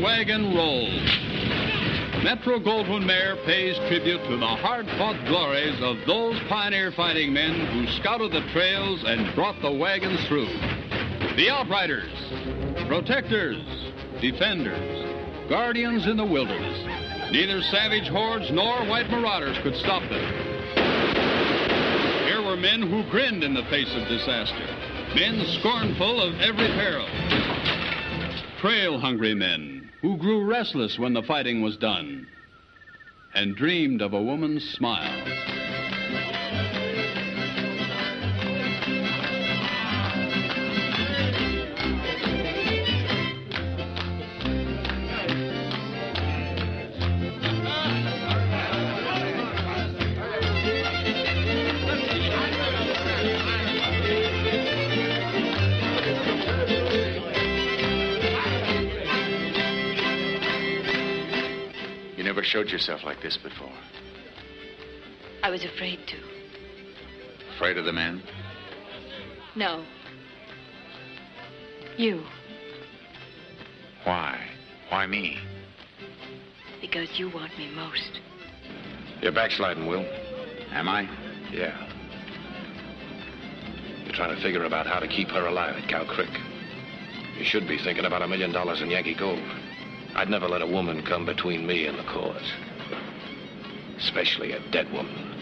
wagon rolls. Metro-Goldwyn-Mayer pays tribute to the hard-fought glories of those pioneer fighting men who scouted the trails and brought the wagons through. The Outriders, protectors, defenders, guardians in the wilderness. Neither savage hordes nor white marauders could stop them. Here were men who grinned in the face of disaster, men scornful of every peril. Trail-hungry men who grew restless when the fighting was done and dreamed of a woman's smile. Showed yourself like this before. I was afraid to. Afraid of the men? No. You. Why? Why me? Because you want me most. You're backsliding, Will. Am I? Yeah. You're trying to figure about how to keep her alive at Cow Creek. You should be thinking about $1 million in Yankee gold. I'd never let a woman come between me and the cause. Especially a dead woman.